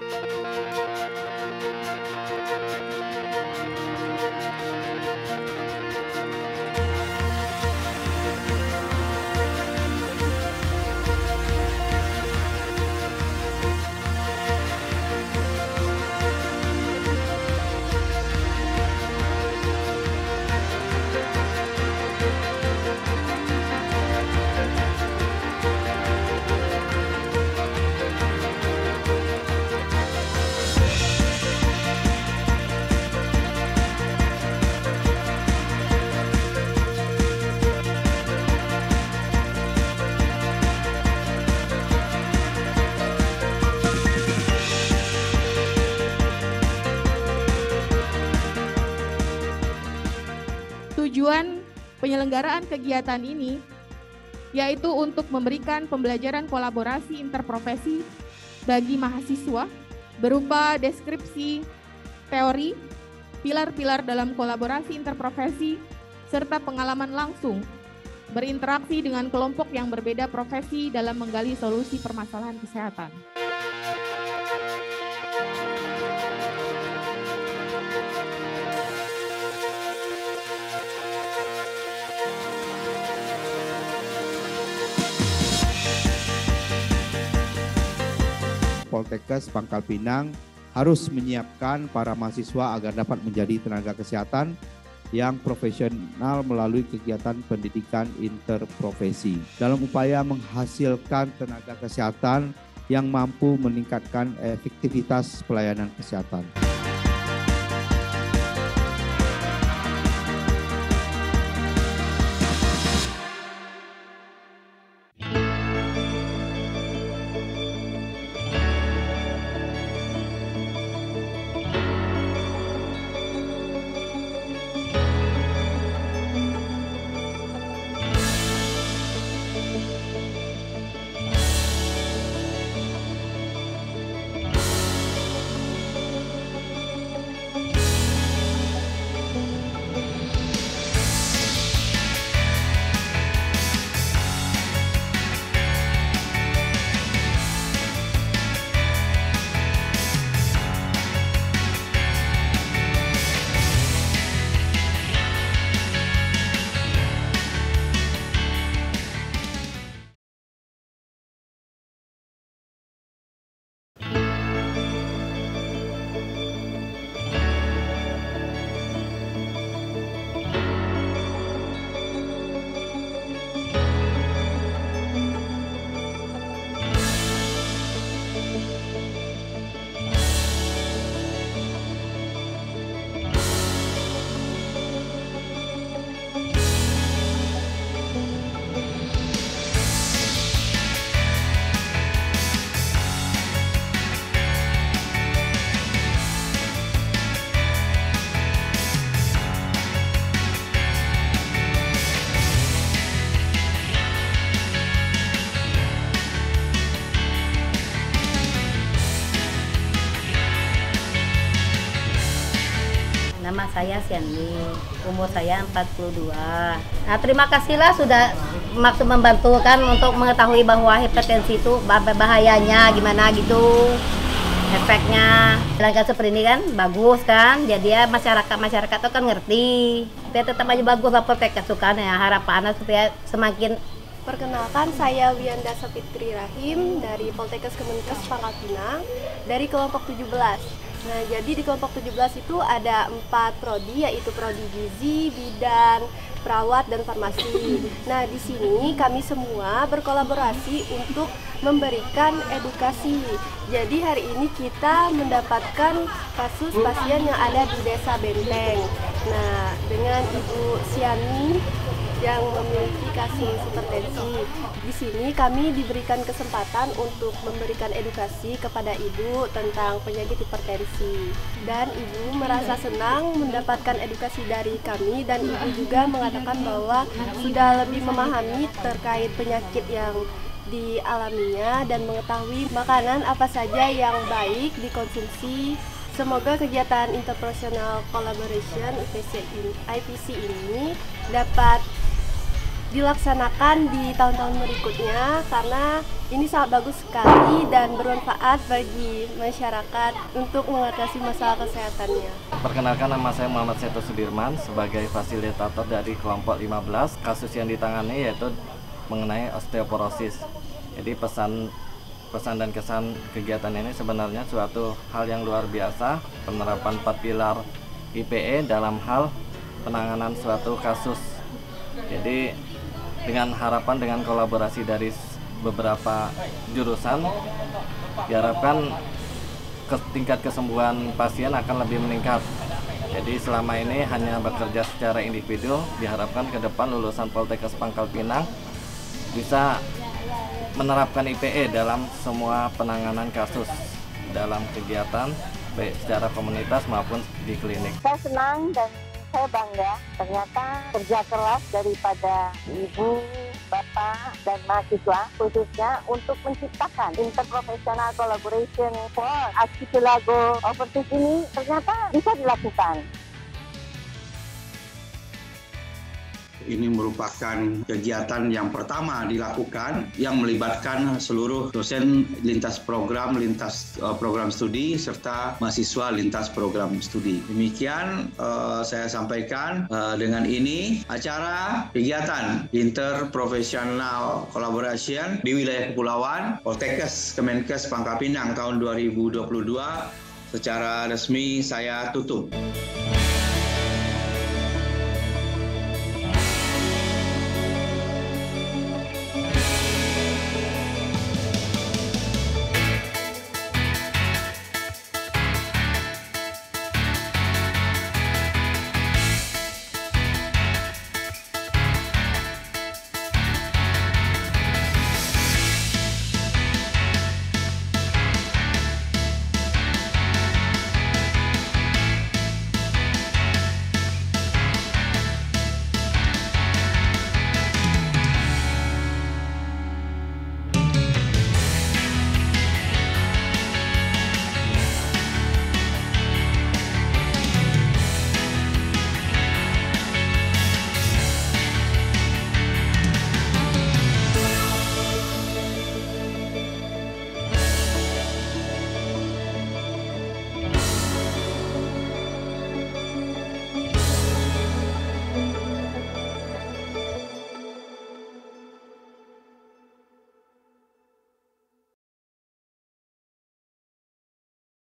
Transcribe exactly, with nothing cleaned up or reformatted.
Tujuan penyelenggaraan kegiatan ini yaitu untuk memberikan pembelajaran kolaborasi interprofesi bagi mahasiswa berupa deskripsi teori, pilar-pilar dalam kolaborasi interprofesi, serta pengalaman langsung berinteraksi dengan kelompok yang berbeda profesi dalam menggali solusi permasalahan kesehatan. Poltekkes Pangkal Pinang harus menyiapkan para mahasiswa agar dapat menjadi tenaga kesehatan yang profesional melalui kegiatan pendidikan interprofesi dalam upaya menghasilkan tenaga kesehatan yang mampu meningkatkan efektivitas pelayanan kesehatan. Nama saya Siani, umur saya empat puluh dua. Nah, terima kasihlah sudah maksud membantu kan untuk mengetahui bahwa hipertensi itu bahayanya gimana gitu, efeknya. Jalankan seperti ini kan bagus kan, jadi ya masyarakat masyarakat itu kan ngerti. Tapi tetap aja bagus lah Poltekkes kan ya, harapannya supaya semakin. Perkenalkan, saya Wianda Sapitri Rahim dari Poltekkes Kemenkes Pangkal Pinang dari kelompok tujuh belas. Nah, jadi di kelompok tujuh belas itu ada empat prodi, yaitu prodi gizi, bidan, perawat, dan farmasi. Nah, di sini kami semua berkolaborasi untuk memberikan edukasi. Jadi hari ini kita mendapatkan kasus pasien yang ada di Desa Benteng. Nah, dengan Ibu Siani yang memiliki kasus hipertensi. Di sini kami diberikan kesempatan untuk memberikan edukasi kepada ibu tentang penyakit hipertensi. Dan ibu merasa senang mendapatkan edukasi dari kami, dan ibu juga mengatakan bahwa sudah lebih memahami terkait penyakit yang dialaminya dan mengetahui makanan apa saja yang baik dikonsumsi. Semoga kegiatan Interprofessional Collaboration I P C ini dapat dilaksanakan di tahun-tahun berikutnya karena ini sangat bagus sekali dan bermanfaat bagi masyarakat untuk mengatasi masalah kesehatannya. Perkenalkan, nama saya Muhammad Seto Sudirman sebagai fasilitator dari kelompok lima belas. Kasus yang ditangani yaitu mengenai osteoporosis. Jadi pesan pesan dan kesan kegiatan ini sebenarnya suatu hal yang luar biasa, penerapan empat pilar I P E dalam hal penanganan suatu kasus. Jadi dengan harapan dengan kolaborasi dari beberapa jurusan diharapkan ke, tingkat kesembuhan pasien akan lebih meningkat. Jadi selama ini hanya bekerja secara individu, diharapkan ke depan lulusan Poltekkes Pangkal Pinang bisa menerapkan I P E dalam semua penanganan kasus dalam kegiatan baik secara komunitas maupun di klinik. Saya senang dan saya bangga, ternyata kerja keras daripada ibu, bapak, dan mahasiswa khususnya untuk menciptakan interprofessional collaboration for archipelago overseas ini ternyata bisa dilakukan. Ini merupakan kegiatan yang pertama dilakukan yang melibatkan seluruh dosen lintas program, lintas uh, program studi, serta mahasiswa lintas program studi. Demikian uh, saya sampaikan uh, dengan ini acara kegiatan interprofessional collaboration di wilayah kepulauan Poltekkes Kemenkes Pangkal Pinang tahun dua ribu dua puluh dua secara resmi saya tutup.